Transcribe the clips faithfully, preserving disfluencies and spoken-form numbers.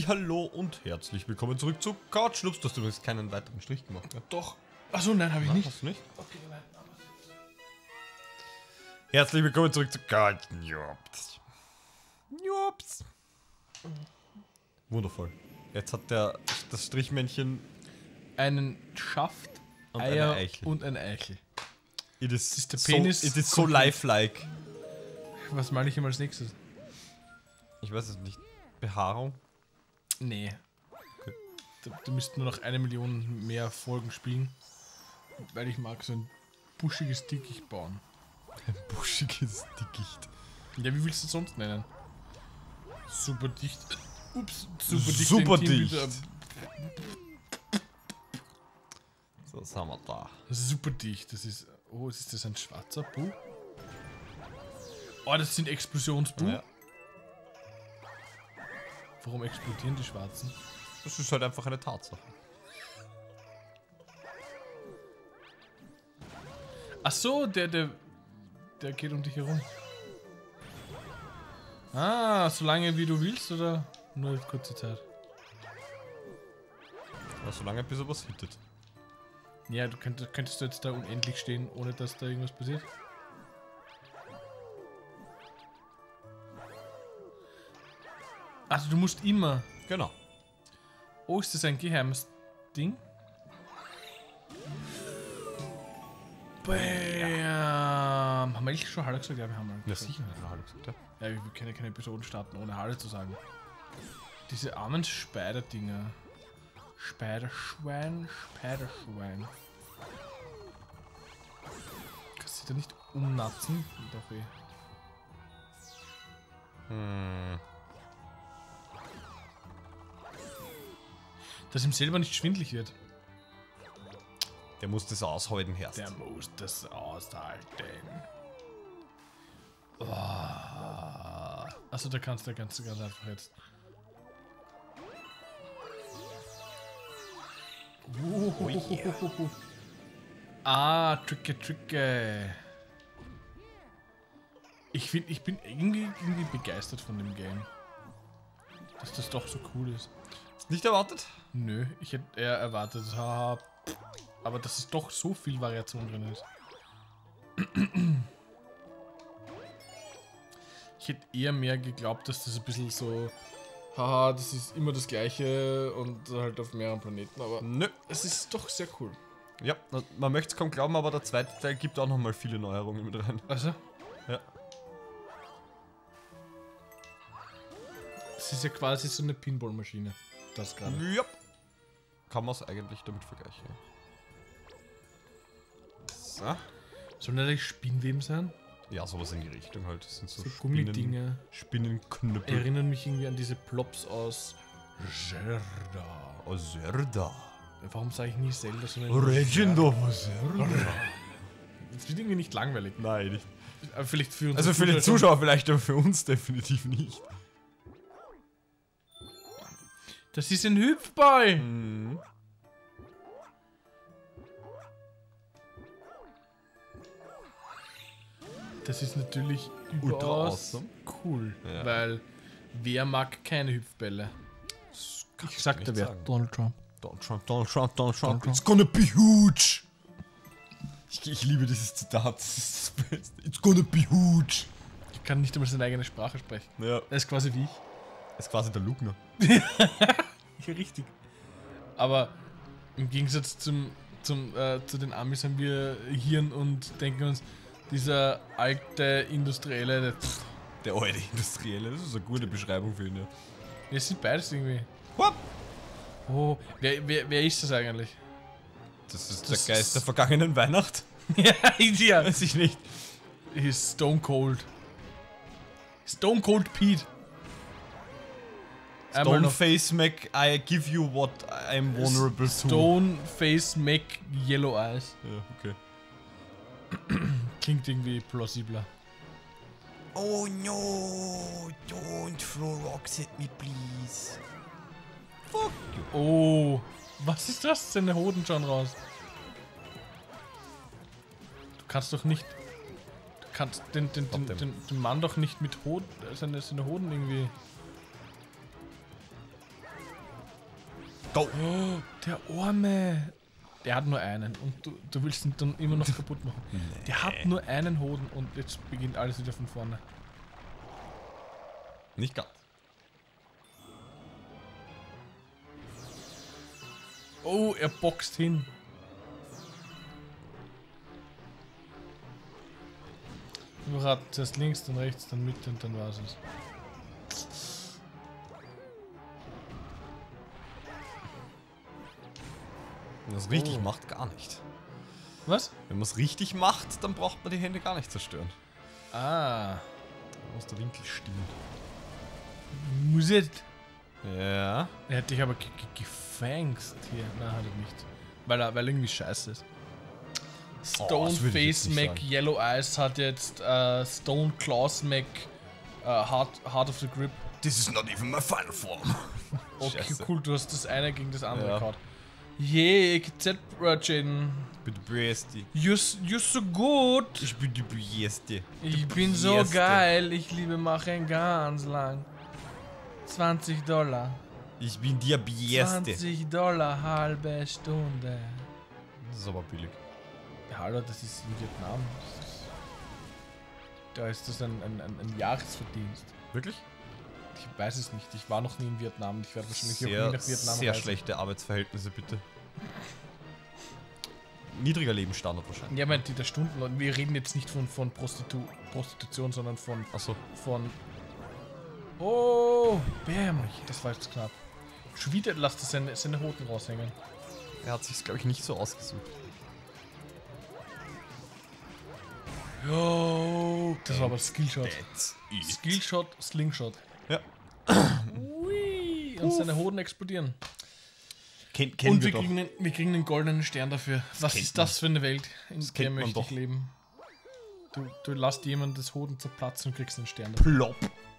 Hallihallo und herzlich willkommen zurück zu Couchschnupps. Du hast übrigens keinen weiteren Strich gemacht, ne? Doch. Achso, nein, habe ich Nein, nicht. Hast du nicht? Okay, nein. Herzlich willkommen zurück zu Couchschnupps. Jups. Wundervoll. Jetzt hat der das Strichmännchen Einen Schaft, und Eier eine Eichel. und ein Eichel. It is, ist der so, Penis it is so komplett. lifelike. Was male ich ihm als nächstes? Ich weiß es nicht. Behaarung? Nee. Okay. Da, da müssten nur noch eine Million mehr Folgen spielen. Weil ich mag so ein buschiges Dickicht bauen. Ein buschiges Dickicht. Ja, wie willst du es sonst nennen? Super dicht. Ups, super dicht. Super den dicht. Wieder. So, was haben wir da? Super dicht. Das ist. Oh, ist das ein schwarzer Bu? Oh, das sind Explosionsbu. Ja. Warum explodieren die Schwarzen? Das ist halt einfach eine Tatsache. Ach so, der, der, der geht um dich herum. Ah, so lange wie du willst oder nur kurze Zeit? Aber so lange, bis er was hittet. Ja, du könntest, könntest du jetzt da unendlich stehen, ohne dass da irgendwas passiert? Also du musst immer. Genau. Oh, ist das ein geheimes Ding? Bam! Haben wir eigentlich schon Hallo gesagt? Ja, wir haben Ja, sicher. Ja, hallo gesagt, ja. Ja, wir können keine Episoden starten, ohne Hallo zu sagen. Diese armen Spider-Dinger. Spiderschwein, Spiderschwein. Kannst du da nicht umnatzen? Doch eh. Hm. Dass ihm selber nicht schwindelig wird. Der muss das aushalten, Herst. Der muss das aushalten. Oh. Achso, da kannst du ganz, ganz einfach jetzt. Oh yeah. Ah, Tricke, Tricke. Ich finde, ich bin irgendwie, irgendwie begeistert von dem Game. Dass das doch so cool ist. Hast nicht erwartet? Nö, ich hätte eher erwartet, haha, aber dass es doch so viel Variation drin ist. Ich hätte eher mehr geglaubt, dass das ein bisschen so, haha, das ist immer das gleiche und halt auf mehreren Planeten, aber Nö. es ist doch sehr cool. Ja, man möchte es kaum glauben, aber der zweite Teil gibt auch nochmal viele Neuerungen mit rein. Also? Ja. Es ist ja quasi so eine Pinballmaschine. Das gerade. Ja. Kann man es eigentlich damit vergleichen. So. Sollen das Spinnweben sein? Ja, sowas in die Richtung halt. Das sind so, So Spinnen, Gummidinge. Spinnenknüppel. Erinnern mich irgendwie an diese Plops aus Zelda. Oh, Zelda. Warum sage ich nie Zelda, sondern Legend of Zelda. Es wird irgendwie nicht langweilig. Nein, nicht. Aber vielleicht für uns. Also für die Zuschauer vielleicht, aber für uns definitiv nicht. Das ist ein Hüpfball! Mhm. Das ist natürlich Ultra überaus awesome. cool. Ja. Weil wer mag keine Hüpfbälle? Ich sagte wer? Donald Trump. Donald Trump, Donald Trump, Donald Trump. Donald Trump. It's gonna be huge. Ich, ich liebe dieses Zitat. Das ist das Beste. It's gonna be huge. Ich kann nicht einmal seine eigene Sprache sprechen. Ja. Er ist quasi wie ich. Das ist quasi der Lugner. Ja, richtig. Aber im Gegensatz zum, zum, äh, zu den Amis haben wir Hirn und denken uns, dieser alte Industrielle, der, pff, Der alte Industrielle. Das ist eine gute Beschreibung für ihn, ja. wir sind beides irgendwie. What? Oh, wer, wer, wer ist das eigentlich? Das ist Das der Geist ist- der vergangenen Weihnacht. Ja, ja. Weiß ich nicht. He's Stone Cold. Stone Cold Pete. Einmal noch Stoneface Mac, I give you what I'm vulnerable to. Stone Face Mac Yellow Eyes. Ja, okay. Klingt irgendwie plausibler. Oh no, don't throw rocks at me, please. Fuck you. Oh, was ist das? Seine Hoden schon raus. Du kannst doch nicht. Du kannst den, den, den, den, den Mann doch nicht mit Hoden. Seine, seine Hoden irgendwie. Go! Oh, der Arme. Der hat nur einen und du, du willst ihn dann immer noch kaputt machen. Nee. Der hat nur einen Hoden und jetzt beginnt alles wieder von vorne. Nicht ganz. Oh, er boxt hin. Überrat, zuerst links, dann rechts, dann Mitte und dann war es. Wenn man es richtig Oh. macht, gar nicht. Was? Wenn man es richtig macht, dann braucht man die Hände gar nicht zerstören. Ah. Da muss der Winkel stimmen. Muss it. Ja. Er hat dich aber ge ge gefangst hier. Nein, hat er nicht. Weil er, weil er irgendwie scheiße ist. Oh, Stone das würde ich jetzt Face nicht Mac sagen. Yellow Eyes hat jetzt äh, Stone Claws Mac äh, Heart, Heart of the Grip. This is not even my final form. Okay, Scheiße. cool, du hast das eine gegen das andere Ja. gehauen. Yeah, Z Jaden. Ich bin die Beste. You're, s- you're so gut. Ich bin die Beste. Ich bin so Beste. geil. Ich liebe machen ganz lang. zwanzig Dollar. Ich bin die Beste. zwanzig Dollar, halbe Stunde. Das ist aber billig. Ja, hallo, das ist in Vietnam. Das ist, da ist das ein, ein, ein, ein Jahresverdienst. Wirklich? Ich weiß es nicht. Ich war noch nie in Vietnam. Ich werde wahrscheinlich auch Sehr, nie nach Vietnam sehr reisen. schlechte Arbeitsverhältnisse, bitte. Niedriger Lebensstandard wahrscheinlich. Ja, meint die der Stundenlohn. Wir reden jetzt nicht von, von Prostitu Prostitution, sondern von, Achso. von... Oh, bam. Das war jetzt knapp. Schon wieder lasst er seine, seine Hoden raushängen. Er hat sich glaube ich, nicht so ausgesucht. Yo, das war aber Skillshot. That's it. Skillshot, Slingshot. Ja. Ui, und seine Hoden explodieren. Ken, kennen Und wir wir doch. kriegen, einen, wir kriegen einen goldenen Stern dafür. Was kennt ist das für eine Welt, in der kennt man möchte ich doch. leben? Du, du lässt jemand das Hoden zerplatzen und kriegst einen Stern dafür. Plopp.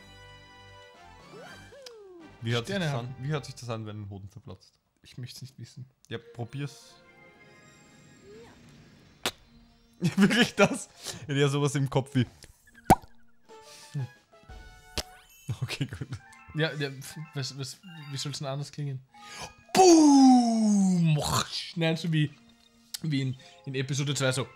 Wie hört, sich Sterne das haben. an? Wie hört sich das an, wenn ein Hoden zerplatzt? Ich möchte es nicht wissen. Ja, probier's. Ja, wirklich das? Ich hätte ja sowas im Kopf wie. Hm. Okay, gut. Ja, ja was, was, wie soll es denn anders klingen? Boom! Nein, so wie, wie in, in Episode zwei so.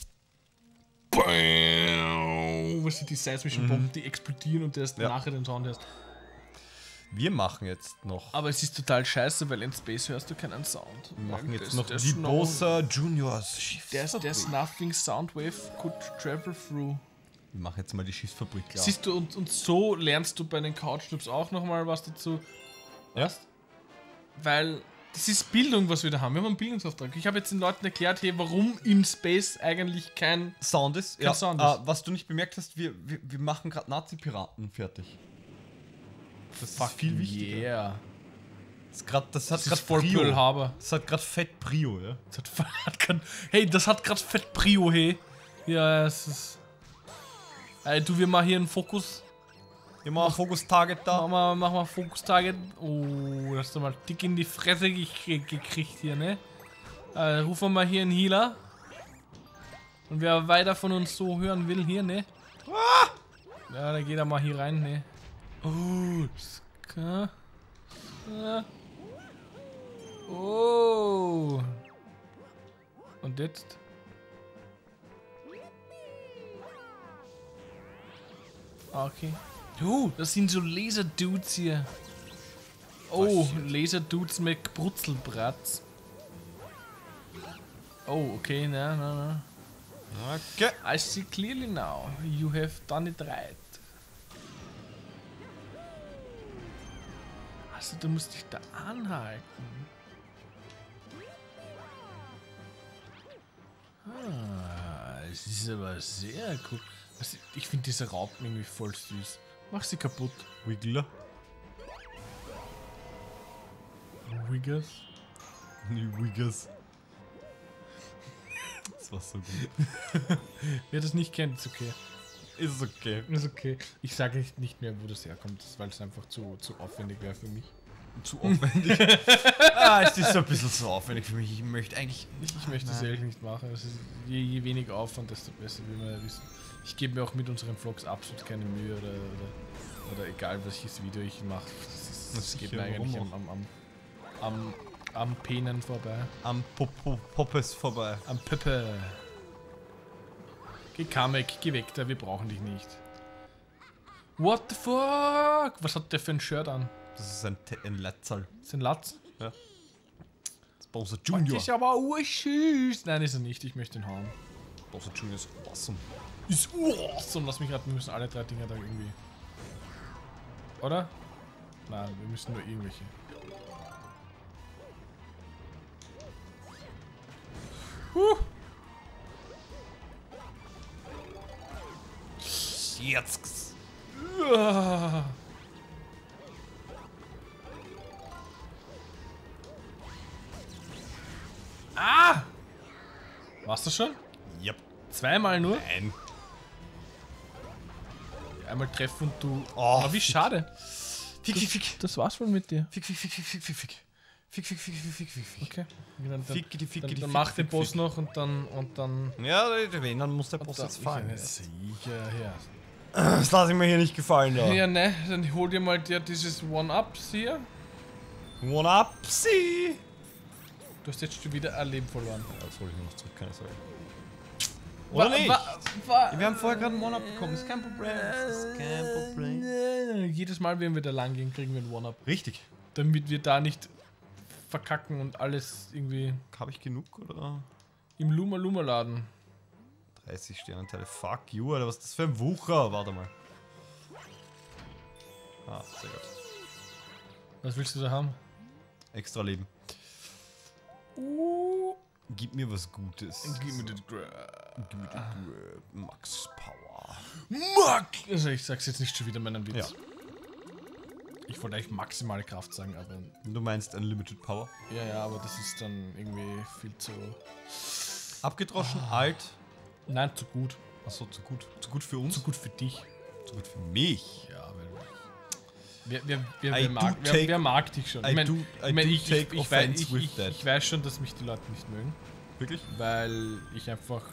Bam! Was sind die seismischen Bomben, die explodieren und erst Ja. nachher den Sound hörst. Wir machen jetzt noch. Aber es ist total scheiße, weil in Space hörst du keinen Sound. Wir machen Weil jetzt das- noch das die no- Bosa Juniors There's, Schiffsfabrik. there's nothing Soundwave could travel through. Wir machen jetzt mal die Schiffsfabrik klar. Siehst du, und, und so lernst du bei den Couchtips auch nochmal was dazu. Ja? Weil das ist Bildung, was wir da haben. Wir haben einen Bildungsauftrag. Ich habe jetzt den Leuten erklärt, hey, warum in Space eigentlich kein... Sound ist. Kein Ja, Sound äh, ist. was du nicht bemerkt hast, wir, wir, wir machen gerade Nazi-Piraten fertig. Das ist viel wichtiger. Yeah. Das, ist grad, das hat Das gerade ist voll Pearl Harbor. Das hat gerade fett Prio, ja? Das hat, hat grad, hey, das hat gerade fett Prio, hey. Ja, es ist... Ey, du, wir machen hier einen Fokus. Wir machen Fokus-Target da. Mach mal, mach mal Fokus-Target. Oh, das hast du mal dick in die Fresse ge ge gekriegt hier, ne? Äh, rufen wir mal hier einen Healer. Und wer weiter von uns so hören will, hier, ne? Ja, dann geht er mal hier rein, ne? Oh, Ska. Ska. Oh. Und jetzt? Okay. Oh, das sind so Laser-Dudes hier. Oh, Laser-Dudes mit Brutzelbratz. Oh, okay, na, na, na. Okay. I see clearly now. You have done it right. Also, du musst dich da anhalten. Ah, es ist aber sehr cool. Also, ich finde diese Raupen irgendwie voll süß. Mach sie kaputt. Wiggler. Wiggers. Die Wiggers. Das war so gut. Wer das nicht kennt, ist okay. Ist okay. Ist okay. Ich sage nicht- nicht mehr, wo das herkommt, weil es einfach zu, zu aufwendig wäre für mich. Zu aufwendig. Ah, es ist so ein bisschen zu aufwendig für mich. Ich möchte eigentlich. Ich, ich möchte das ehrlich nicht machen. Es ist, je, je weniger Aufwand, desto besser, wie wir ja wissen. Ich gebe mir auch mit unseren Vlogs absolut keine Mühe oder, oder, oder egal welches Video ich mache. Das, ist- Na das geht sicher, mir eigentlich warum am, am, am am, am Penen vorbei. Am Popo Poppes vorbei. Am Pöppe. Geh Kamek, geh weg da, wir brauchen dich nicht. What the fuck? Was hat der für ein Shirt an? Das ist ein, ein Latzal. Das ist ein Latz? Ja. Das ist Bowser Das Junior. ist aber urschüss. Nein, ist er nicht, ich möchte ihn haben. Bowser Junior ist awesome. Ist awesome. Lass mich gerade, wir müssen alle drei Dinger da irgendwie. Oder? Nein, wir müssen nur irgendwelche. Huh. Jetzt. Uah. Ah! Warst du schon? Yep. Zweimal nur? Nein. Einmal treffen und du. Oh, Aber wie schade. Fick, fick, fick. Das war's wohl mit dir. Fick, fick, fick, fick, fick, fick, fick. Fick, fick, fick, fick, fick, fick, fick. Okay. Dann, dann, Fick, die, fick, dann, die, dann fick, mach fick, den fick, Boss fick. noch und dann und dann. Ja, wenn, dann muss der Boss dann jetzt fallen. Ja, jetzt. sicher, ja. Das lasse ich mir hier nicht gefallen, da. Ja, ne, dann hol dir mal dir dieses One-Up hier. One up, see. Du hast jetzt schon wieder ein Leben verloren. Ja, das hol ich mir noch zurück, keine Sorge. Oder Wa- nicht? wa- wa- Wir haben vorher gerade einen One-Up bekommen, das ist kein Problem. Das ist kein Problem. Jedes Mal, wenn wir da lang gehen, kriegen wir ein One-Up. Richtig. Damit wir da nicht verkacken und alles irgendwie Habe ich genug, oder? im Luma Luma Laden. dreißig Sternenteile, fuck you, Alter, was ist das für ein Wucher? Warte mal. Ah, sehr gut. Was willst du da haben? Extra Leben. Gib mir was Gutes. Gib mir das Gib mir das Grab. Max Power. Max! Also ich sag's jetzt nicht schon wieder meinen Witz. Ja. Ich wollte eigentlich maximale Kraft sagen, aber Du meinst Unlimited Power? ja, ja, aber das ist dann irgendwie viel zu. Abgedroschen, alt. Nein, zu gut. Achso, zu gut. Zu gut für uns? Zu gut für dich. Zu gut für mich. Ja, weil. Wer, wer, wer, I wer, mag, do wer, take- wer mag dich schon? I Ich mein, do- I ich, mein, do ich, ich, take ich, weiß, offense ich, with ich, that. ich weiß schon, dass mich die Leute nicht mögen, Wirklich? weil ich einfach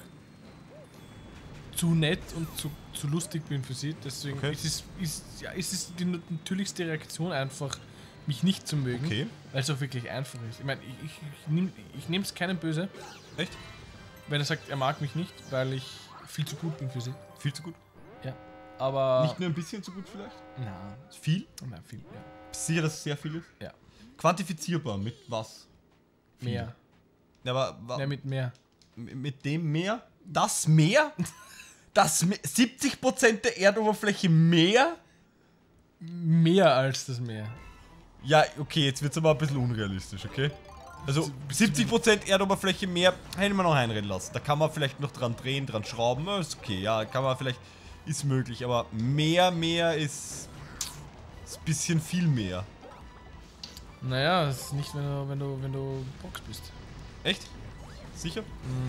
zu nett und zu, zu lustig bin für sie. Deswegen Okay. ist es, ist, ja, ist es die natürlichste Reaktion einfach, mich nicht zu mögen, Okay. weil es auch wirklich einfach ist. Ich meine, ich, ich, ich nehme ich nehme es keinem böse, Echt? wenn er sagt, er mag mich nicht, weil ich viel zu gut bin für sie. Viel zu gut? Ja. Aber. Nicht nur ein bisschen zu gut vielleicht? Nein, Viel? nein, viel, ja. Bist du sicher, dass es sehr viel ist? Ja. Quantifizierbar, mit was? Viel. Mehr. Ja, aber wa- Ja, mit mehr. m- mit dem Meer? Das Meer? Das Me- siebzig Prozent der Erdoberfläche Meer? Mehr als das Meer. Ja, okay, jetzt wird's aber ein bisschen unrealistisch, okay? Also siebzig Prozent Erdoberfläche mehr hätte man noch einreden lassen. Da kann man vielleicht noch dran drehen, dran schrauben. Ja, ist okay, ja, kann man vielleicht, ist möglich. Aber mehr, mehr ist, ist ein bisschen viel mehr. Naja, das ist nicht, wenn du, wenn du, wenn du Box bist. Echt? Sicher?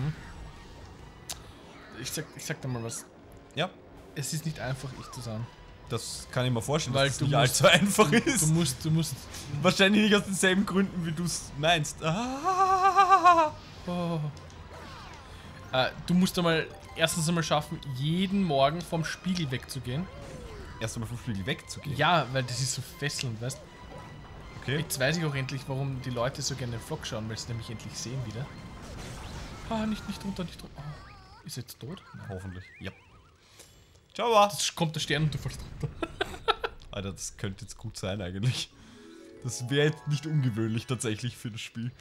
Ich sag, ich sag dir mal was. Ja, Es ist nicht einfach, ich zu sein. das kann ich mir vorstellen, Weil dass es du nicht musst- allzu einfach Du ist. musst, du musst. Wahrscheinlich nicht aus denselben Gründen, wie du es meinst. Ah. Oh. Äh, du musst einmal erstens einmal schaffen, jeden Morgen vom Spiegel wegzugehen. Erst einmal vom Spiegel wegzugehen. Ja, weil das ist so fesselnd, weißt du? Okay. Jetzt weiß ich auch endlich, warum die Leute so gerne den Vlog schauen, weil sie nämlich endlich sehen wieder. Ah, nicht, nicht runter, nicht runter. Oh, ist er jetzt tot? Nein. Hoffentlich. Ja. Ciao. Jetzt kommt der Stern und du fällst runter. Alter, das könnte jetzt gut sein eigentlich. Das wäre jetzt nicht ungewöhnlich tatsächlich für das Spiel.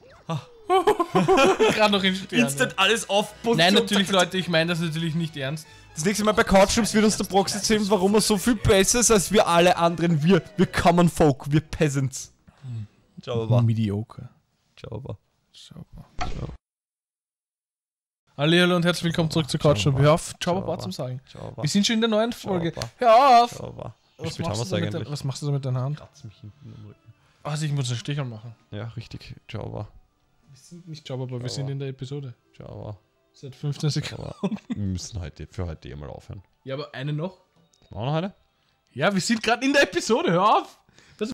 Gerade noch in Stern. Instant alles auf Position. Nein, natürlich, Leute, ich meine das natürlich nicht ernst. Das nächste Mal bei Couchjumps wird uns der Prox erzählen, warum er so viel besser ist als wir alle anderen. Wir, wir Common Folk, wir Peasants. Ciao, Baba. Mediocre. Ciao, Baba. Ciao. Hallo und herzlich willkommen zurück zur Couch. Hör auf, Ciao, Baba zum Sagen. Ciao, Wir sind schon in der neuen Folge. Baba. Hör auf! Ciao, Baba. Wie Was spät haben machst, wir es du da mit eigentlich? dein, was machst du da mit deiner Hand? Kratz mich hinten am Rücken. Also ich muss einen Stich machen. Ja, richtig. Ciao, Baba. Wir sind nicht Ciao, Baba, wir Ciao. sind in der Episode. Ciao, Baba. Seit fünfzehn Sekunden. Aber wir müssen heute für heute eh mal aufhören. Ja, aber eine noch? Machen wir noch eine? Ja, wir sind gerade in der Episode, hör auf!